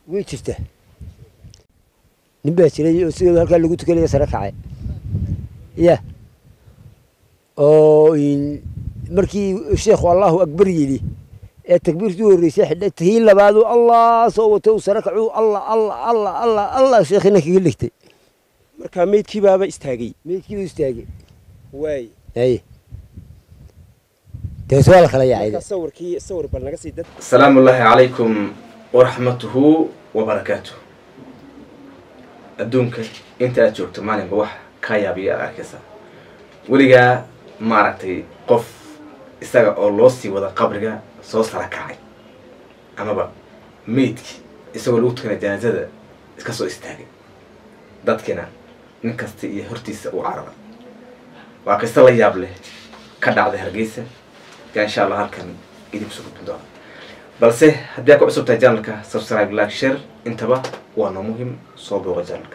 ويتشته نبات شيء يصير هالك اللي قلت كلي سرك عاي يا أو إن مركي الشيخ والله أكبر يلي التكبير دور ريسح التهيل لبعضه الله صوته سرك عو الله الله الله الله الله شيخنا يقول لك marka meydkii baaba istaagay ميكي يستاجي way أي تسوال خلايا عيد sawirkii sawir bal naga sii dad السلام الله عليكم ورحمته وبركاته adduunka inta aad joogto maalinba wax ka yaabiya arkaysa weligaa maaragtay qof isaga oo loo sii wada qabriga soo sara kacay amaba meydki isagoo lagu tukana janaasada iska soo istaagay dadkina nin kasta iyo hortiisa u carara waa qiso la yaab leh ka dhacday Hargeysa yaa insha Allah halkan idin soo gudbin doona balse haddii aad ku cusub tahay channelka subscribe like share intaba waa muhiim soo booqo channelka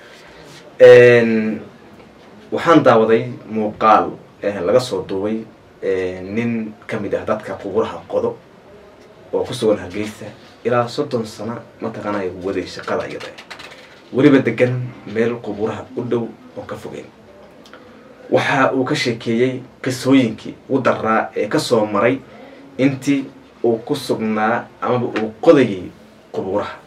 waxaan daawaday muuqaal laga soo duubay nin kamid ah dadka qubuuraha qodo oo ku sugan Hargeysa ilaa 30 sano ma taqaanay waday shaqada iyada waliba degan meel qubuuraha u dhow oo ka fogeyn waxa uu ka sheekeeyay qisooyinkii u daraa ee ka soo maray intii uu ku sugnaa ama uu qodayay qubuuraha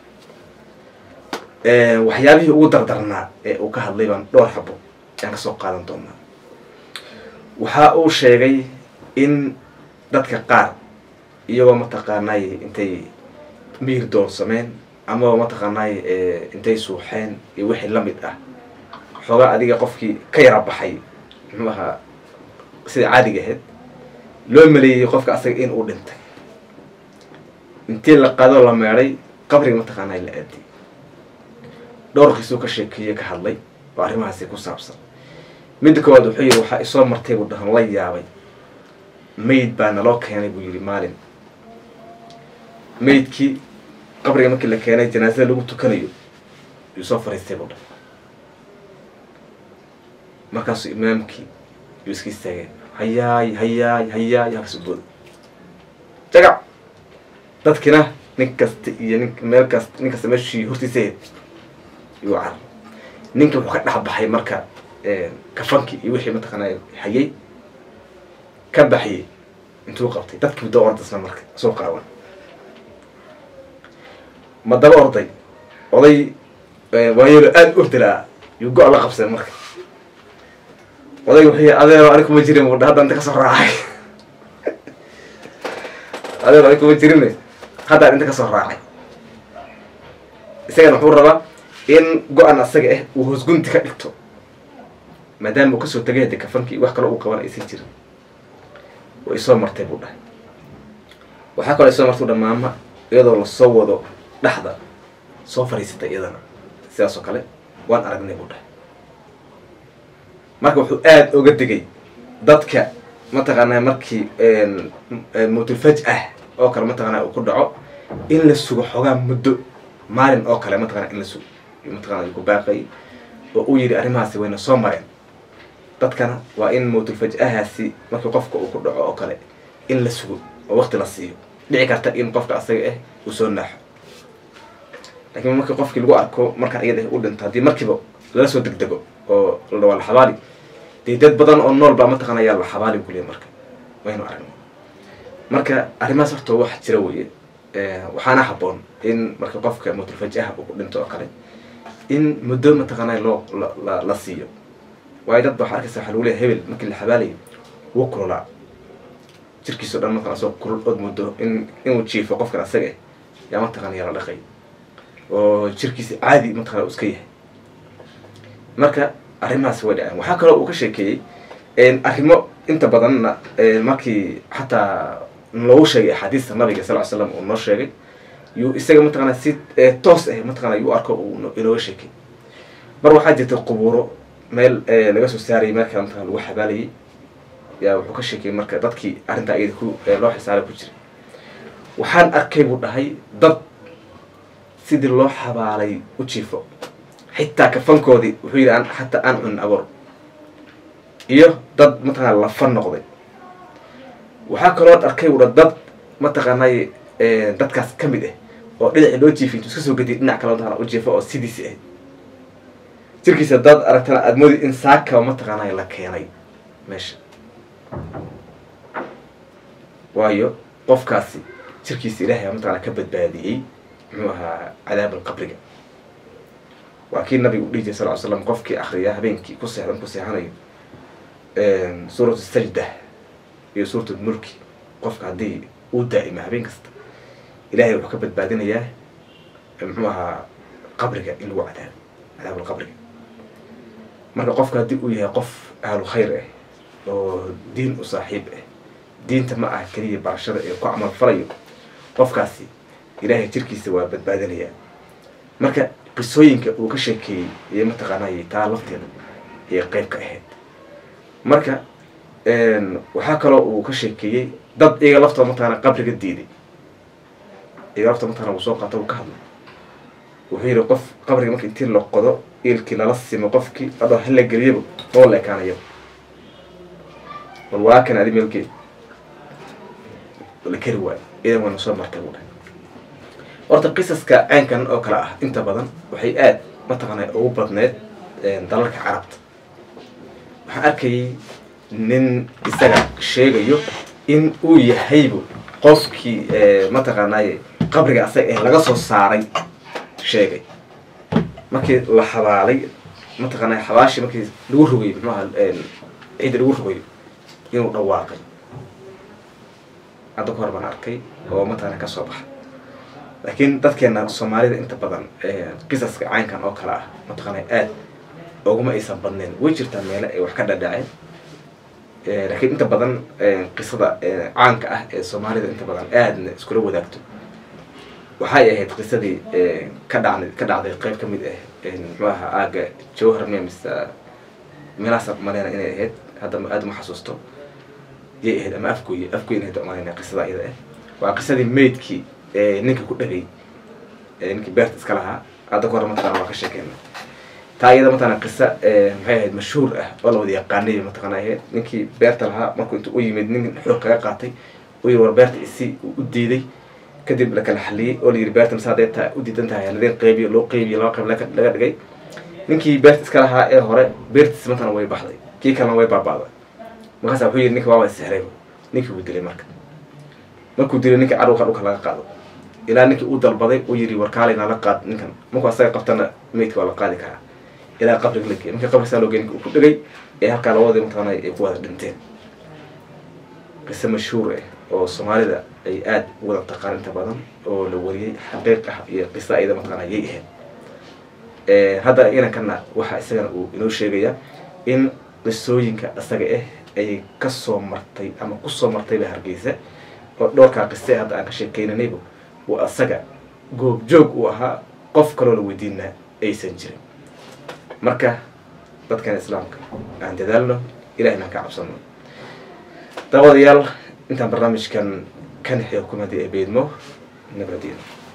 waxyaabihii ugu dardarnaa ee uu ka hadlay baan dhowr xabo aan ka soo qaadan doonaa waxa uu sheegay in dadka qaar iyagoo ma taqaanay intay miir doonsameen ama ma taqaanay intay suuxeen iyo wixii la mid ah xogaa adiga qofkii ka yara baxay muxuu ahaa sida caadiga ahayd loo maleeyay qofka asaga in uu dhintay intii la qaado la meeray qabriga ma taqaanay la aadi dhowr qiso ka sheekeeyay ka hadlay oo arrimahaasi ku saabsan mid koowaad wuxuu yiri waxa isoo martay buu dhahan la yaabay meyd baa naloo keenay buu yiri maalin meydkii qabriga markii la keenay janaasada lagu tukanayo yuu soo fariistay buu dhahan markaasuu imaamkii yuu iska istaagay hayaay halkaas u booday jagac dadkina nin kasta iyo meel kasta nin kasta meeshii hortiisa yuu carar ninka wuxuu ka dhex baxay marka kafankii iyo wixii mataqaanay hayay ka baxiyay intuu qabtay dadkii daba ordasna marka soo qaawan ma daba orday oday waayeelo aad u dilaa yuu go' la qabsay marka oday wuxuu adeero anigu ma jirin buu hadda inta ka soo raacay adeero anigu ma jirin hadda inta ka soo raacay isagana wuxuu rabaa in go-an asaga ah uu hoos gunti ka dhigto maadaama uu ka soo tagay hadda kafankii wax kale uu qaban aysan jirin way soo martay buu dhahay waxaa kaloo soo martay dhamaama iyadoo la soo wado dhaxda soo fariisatay iyadana sidaas oo kale waan aragnay buu dhahay marka wuxuu aad uga digay dadka mataqaanaa markii mawtul faj'ah oo kale mataqaanaa uu ku dhaco in la sugo xogaa muddo maalin oo kale mataqaanaa in la sugo mataqaanaa ku baaqay oo uu yiri arrimahaasi wayna soo mareen dadkana waa in mawtul faj'ahaasi markii qofka uu ku dhaco oo kale in la sugo oo waqti la siiyo dhici karta in qofka asaga ah uu soo naaxo laakiin markii qofkii lagu arko marka iyada uu dhinto hadii markiiba lala soo degdego oo la dhawaal xabaali dad badan oo nool baa mataqaanaa yaa la xabaali ku leeyahay marka waynu aragnay marka arrimahaas horta wax jira weeye waxaana habboon in marka qofka mawtul faj'ah uu ku dhinto oo kale in muddo mataqaanaa loo la siiyo waayo dad baa arkaysa waxa lagu leeyahay hebel markii la xabaalayo wuu kululaa jirkiisu dhan mataqaanaa soo kulul od muddo inuu jiifo qofkan asaga yaa mataqaanaa yaa la dhaqay oo jirkiisa caadi mataqaanaa iska yahay marka arrimahaas way dhaceen waxaa kaloo uu ka sheekeeyey arrimo inta badanna markii xataa loogu sheegay axaadiista nabiga sal ly slam uu noo sheegay yuu isaga mataqaanaa si toos ah mataqaanaa yuu arko uu inooga sheekay mar waxaa jirta qubuuro meel laga soo saarayay meel kale mataqana lagu xabaalayay yaa wuxuu ka sheekeeyey marka dadkii arrintaa iyada ku loo xisaaray ku jiray waxaan arkay buu dhahay dad sidii loo xabaalay u jiifo xitaa kafankoodii wuxuu yidhi aan xataa aan cunin agoor iyo dad mataqaanaa lafa noqday waxaa kaloo arkay udha dad mataqaanay dadkaas ka mid ah oo dhinaci loo jiifay intuu iska soo gediy dhinac kale mataqana u jiifo oo sidiisi ahayd jirkiisa haddaad aragtana aada moodi in saakaba mataqaanaa la keenay meesha waayo qofkaasi jirkiisa ilaahay mataqana ka badbaadiyey muxuu ahaa cadaab alqabriga waa kii nabigu u dhihi jiray sal ly slam qofkii akriya habeenkii ku seexda markuu seexanayo suuratu sajda iyo suuratu mulki qofka haddii uu daa'ima habeen kasta ilaahay wuxuu ka badbaadinayaa muxuu ahaa qabriga in lagu cadaabo cadaab alqabriga marka qofka haddii uu yahay qof ahlu khayr ah oo diin u saaxiib ah diinta ma aha keliya barashada ee ku camal falayo qofkaasi ilaahay jirkiisa waa badbaadinayaa marka qisooyinka uu ka sheekeeyey iyo mataqaanay taa lafteeda ayay qayb ka ahayd marka waxaa kaloo uu ka sheekeeyey dad iyaga laftooda mataqaana qabriga diiday iyaga laftooda mataqana uu soo qaato uu ka hadlay wuxuu yidhi qof qabriga marka intii la qodo iilkii lala simo qofkii adoo hala geliyaba oo la ekaanayaba bal waa kan adi meelkeed la keri waayo idan wayna soo martay buu dhahay horta qisaska caynkan oo kale ah inta badan waxay aad mataqaanaa ugu badneed dalalka carabta waxaan arkayay nin isaga sheegayo in uu yahaybu qofkii mataqaanaaye qabriga asaga laga soo saaray sheegay markii la xabaalay mataqaanaa xabaashi markii lagu rogayo muxuu ahaa ciidda lagu rogayo inuu dhawaaqay hadda ka hor baan arkay oo mataqaana ka soo baxay laakiin dadkeena soomaalida inta badan qisaska caynkan oo kale ah mataqaanaa aad oguma aysan badnayn way jirtaa meele ay wax ka dhadhaceen laakiin inta badan qisada caanka ah ee soomaalida inta badan aadna iskula wadaagto waxay ahayd qisadii ka dhacday qayb ka mid ah muxuu ahaa aaga jawhar mise meelahaas maleyna inay ahayd hadda aada ma xasuusto yay ahayd ama afgooye inayd maleyna qisada iyada ah waa qisadii maydkii ninka ku dhagay ninkii beerta iska lahaa hadda ka hor mataqana waa ka sheekeyna taa iyada mataqana qisa maxay ahayd mashhuur ah oo la wada yaqaanay mataqana ahayd ninkii beerta lahaa markuu intuu u yimid nin xoog kaga qaatay uu yiri war beerta isi u diiday kadib la kala xaliyey oo la yiri beerta masaadeeta u diidan tahay haladeen qaybiyo loo qaybiyo laba qayb laga dhigay ninkii beerta iska lahaa ee hore beertiisa mataqana way baxday kii kalena way baabaaday markaasa wuxuu yiri ninka waa sehray ninkii wuu dilay markuu dilay ninkii carruurka dhulka laga qaado ilaa ninkii uu dalbaday uu yiri warkaalayna la qaad ninkan markuu asaga qabtana meydka waa la qaadi karaa ilaa qabriga la geeyay markii qabriga loo geeyay uu ku dhigay ee halkaa labadii mataqaana ay ku wada dhinteen qisa mashhuur ah oo soomaalida ay aad wada taqaan inta badan oo la wariyay xaqiiq ah iyo qisa ayada mataqaana yay ahayd hadda inankana waxa isagana uu inoo sheegaya in qisooyinka asaga ah ay ka soo martay ama ku soo martayba Hargeysa oo dhowrkaa qise hadda aan ka sheekeynanayba uu asaga goobjoog uu ahaa qof kaloo la weydiinaa aysan jirin marka dadkan islaamka aan dadaalno ilaahina ka cabsano daawadayaal intaan barnaamijkan kan xiyo kumadii beedmo nabadiina